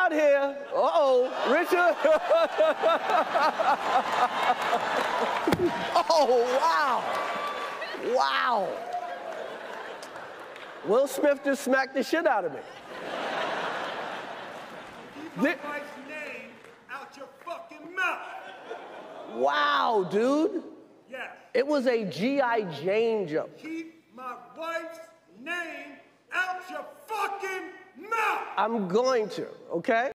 out here. Uh-oh, Richard. Oh, wow. Wow. Will Smith just smacked the shit out of me. Keep my wife's name out your fucking mouth. Wow, dude. Yes. It was a G.I. Jane jump. Keep my wife's name out your fucking mouth. I'm going to, okay?